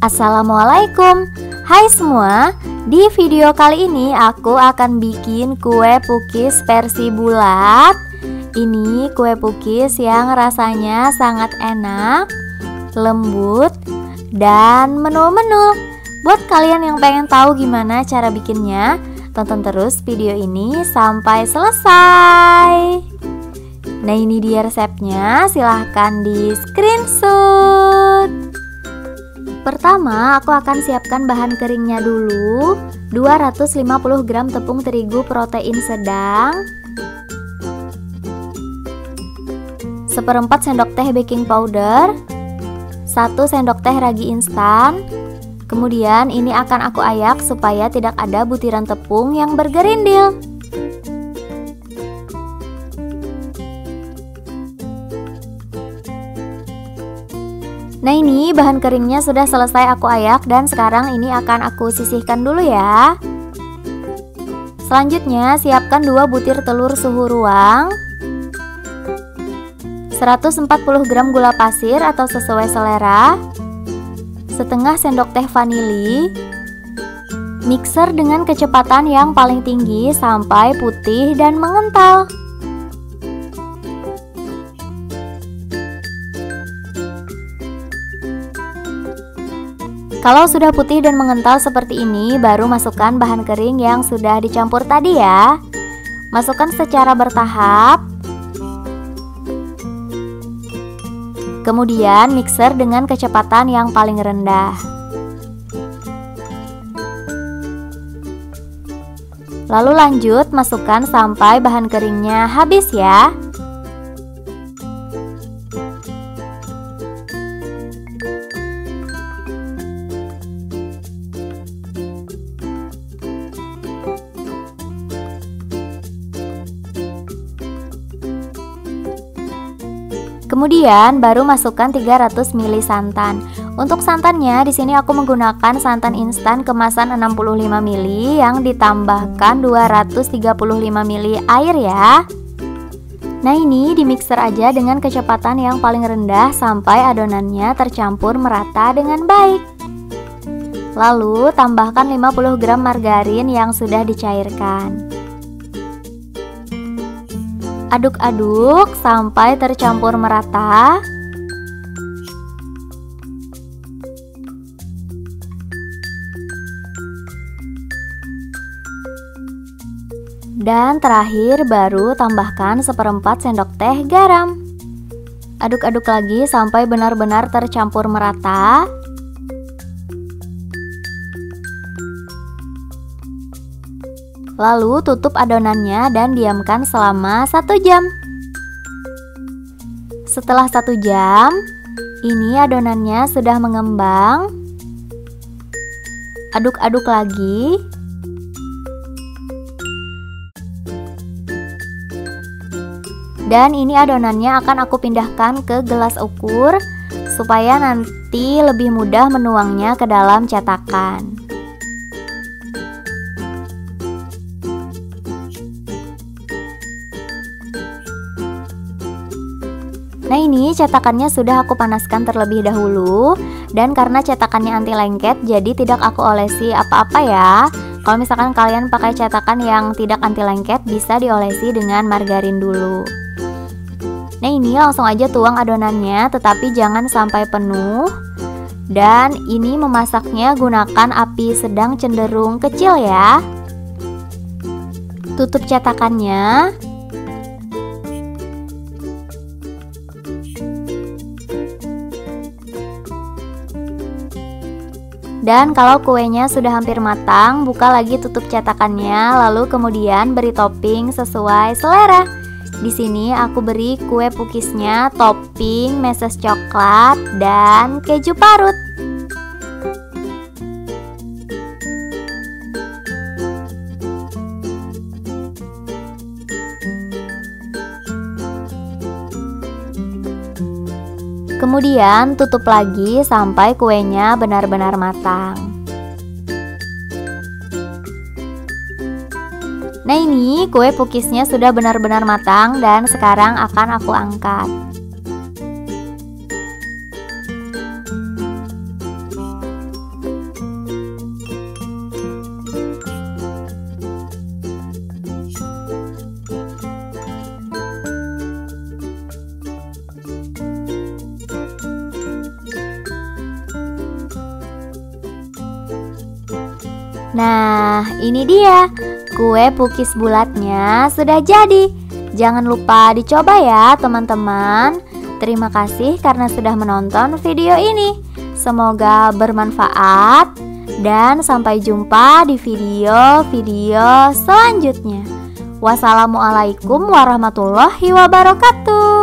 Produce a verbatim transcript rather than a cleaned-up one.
Assalamualaikum. Hai semua, di video kali ini aku akan bikin kue pukis versi bulat. Ini kue pukis yang rasanya sangat enak, lembut, dan menul-menul. Buat kalian yang pengen tahu gimana cara bikinnya, tonton terus video ini sampai selesai. Nah, ini dia resepnya, silahkan di screenshot. Pertama, aku akan siapkan bahan keringnya dulu. Dua ratus lima puluh gram tepung terigu protein sedang, seperempat sendok teh baking powder, satu sendok teh ragi instan. Kemudian ini akan aku ayak supaya tidak ada butiran tepung yang bergerindil. Nah, ini bahan keringnya sudah selesai aku ayak dan sekarang ini akan aku sisihkan dulu ya. Selanjutnya siapkan dua butir telur suhu ruang, seratus empat puluh gram gula pasir atau sesuai selera, setengah sendok teh vanili. Mixer dengan kecepatan yang paling tinggi sampai putih dan mengental. Kalau sudah putih dan mengental seperti ini, baru masukkan bahan kering yang sudah dicampur tadi ya. Masukkan secara bertahap. Kemudian mixer dengan kecepatan yang paling rendah. Lalu lanjut masukkan sampai bahan keringnya habis ya. Kemudian baru masukkan tiga ratus mililiter santan. Untuk santannya di sini aku menggunakan santan instan kemasan enam puluh lima mililiter yang ditambahkan dua ratus tiga puluh lima mililiter air ya. Nah, ini di mixer aja dengan kecepatan yang paling rendah sampai adonannya tercampur merata dengan baik. Lalu tambahkan lima puluh gram margarin yang sudah dicairkan. Aduk-aduk sampai tercampur merata. Dan terakhir baru tambahkan seperempat sendok teh garam. Aduk-aduk lagi sampai benar-benar tercampur merata. Lalu tutup adonannya dan diamkan selama satu jam. Setelah satu jam, ini adonannya sudah mengembang. Aduk-aduk lagi. Dan ini adonannya akan aku pindahkan ke gelas ukur supaya nanti lebih mudah menuangnya ke dalam cetakan. Nah, ini cetakannya sudah aku panaskan terlebih dahulu. Dan karena cetakannya anti lengket, jadi tidak aku olesi apa-apa ya. Kalau misalkan kalian pakai cetakan yang tidak anti lengket, bisa diolesi dengan margarin dulu. Nah, ini langsung aja tuang adonannya, tetapi jangan sampai penuh. Dan ini memasaknya gunakan api sedang cenderung kecil ya. Tutup cetakannya. Dan kalau kuenya sudah hampir matang, buka lagi tutup cetakannya, lalu kemudian beri topping sesuai selera. Di sini aku beri kue pukisnya topping meses coklat dan keju parut. Kemudian tutup lagi sampai kuenya benar-benar matang. Nah, ini kue pukisnya sudah benar-benar matang dan sekarang akan aku angkat. Nah, ini dia. Kue pukis bulatnya sudah jadi. Jangan lupa dicoba ya teman-teman. Terima kasih karena sudah menonton video ini. Semoga bermanfaat dan sampai jumpa di video-video selanjutnya. Wassalamualaikum warahmatullahi wabarakatuh.